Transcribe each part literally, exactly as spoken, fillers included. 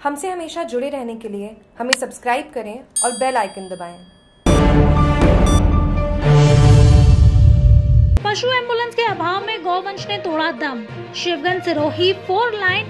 हमसे हमेशा जुड़े रहने के लिए हमें सब्सक्राइब करें और बेल आइकन दबाएं। पशु एम्बुलेंस के अभाव में गौवंश ने तोड़ा दम। शिवगंज सिरोही फोर लाइन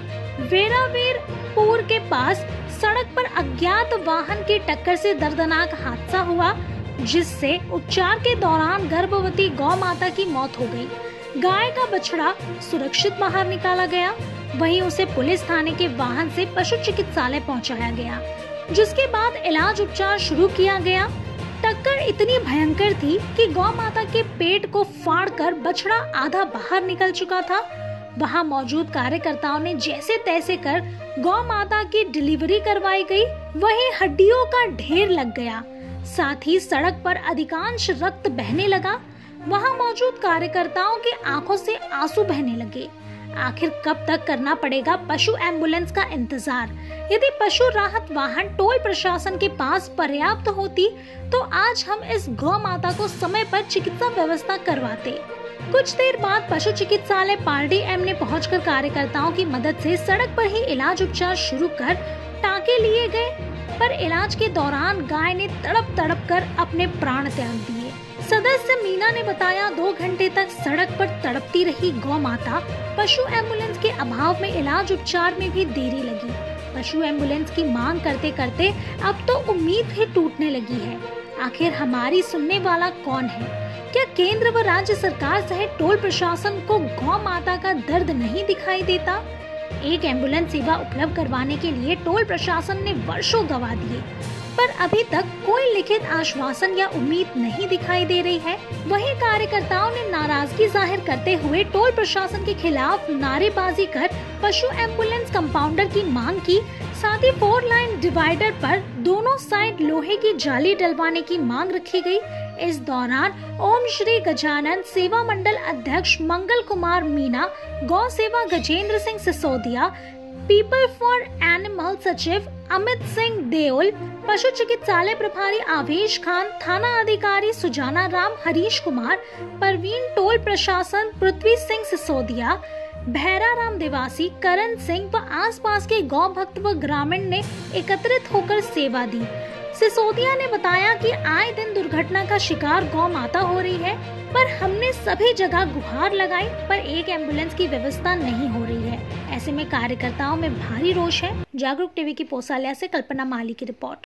वेरावीरपुर के पास सड़क पर अज्ञात वाहन की टक्कर से दर्दनाक हादसा हुआ, जिससे उपचार के दौरान गर्भवती गौ माता की मौत हो गई। गाय का बछड़ा सुरक्षित बाहर निकाला गया, वहीं उसे पुलिस थाने के वाहन से पशु चिकित्सालय पहुंचाया गया, जिसके बाद इलाज उपचार शुरू किया गया। टक्कर इतनी भयंकर थी कि गौ माता के पेट को फाड़कर बछड़ा आधा बाहर निकल चुका था। वहां मौजूद कार्यकर्ताओं ने जैसे तैसे कर गौ माता की डिलीवरी करवाई गई, वहीं हड्डियों का ढेर लग गया, साथ ही सड़क पर अधिकांश रक्त बहने लगा। वहां मौजूद कार्यकर्ताओं की आंखों से आंसू बहने लगे। आखिर कब तक करना पड़ेगा पशु एम्बुलेंस का इंतजार? यदि पशु राहत वाहन टोल प्रशासन के पास पर्याप्त होती तो आज हम इस गौ माता को समय पर चिकित्सा व्यवस्था करवाते। कुछ देर बाद पशु चिकित्सालय पारडी एम ने पहुंचकर कार्यकर्ताओं की मदद से सड़क पर ही इलाज उपचार शुरू कर टाँके लिए गए, पर इलाज के दौरान गाय ने तड़प तड़प कर अपने प्राण त्याग दिए। सदस्य मीना ने बताया, दो घंटे तक सड़क पर तड़पती रही गौ माता। पशु एम्बुलेंस के अभाव में इलाज उपचार में भी देरी लगी। पशु एम्बुलेंस की मांग करते करते अब तो उम्मीद ही टूटने लगी है। आखिर हमारी सुनने वाला कौन है? क्या केंद्र व राज्य सरकार सहित टोल प्रशासन को गौ माता का दर्द नहीं दिखाई देता? एक एम्बुलेंस सेवा उपलब्ध करवाने के लिए टोल प्रशासन ने वर्षों गवा दिए, पर अभी तक कोई लिखित आश्वासन या उम्मीद नहीं दिखाई दे रही है। वहीं कार्यकर्ताओं ने नाराजगी जाहिर करते हुए टोल प्रशासन के खिलाफ नारेबाजी कर पशु एम्बुलेंस कंपाउंडर की मांग की। साथ ही फोर लाइन डिवाइडर पर दोनों साइड लोहे की जाली डलवाने की मांग रखी गई। इस दौरान ओम श्री गजानन सेवा मंडल अध्यक्ष मंगल कुमार मीना, गौ सेवा Gajendra Singh Sisodia, people for animal सचिव अमित सिंह देओल, पशु चिकित्सालय प्रभारी आवेश खान, थाना अधिकारी सुजाना राम, हरीश कुमार, परवीन, टोल प्रशासन पृथ्वी सिंह सिसोदिया, भैरा राम देवासी, करण सिंह व आसपास के गौ भक्त व ग्रामीण ने एकत्रित होकर सेवा दी। सिसोदिया ने बताया कि आए दिन दुर्घटना का शिकार गौ माता हो रही है, पर हमने सभी जगह गुहार लगाई, पर एक एम्बुलेंस की व्यवस्था नहीं हो रही है। ऐसे में कार्यकर्ताओं में भारी रोष है। जागरूक टीवी की पोसालिया से कल्पना माली की रिपोर्ट।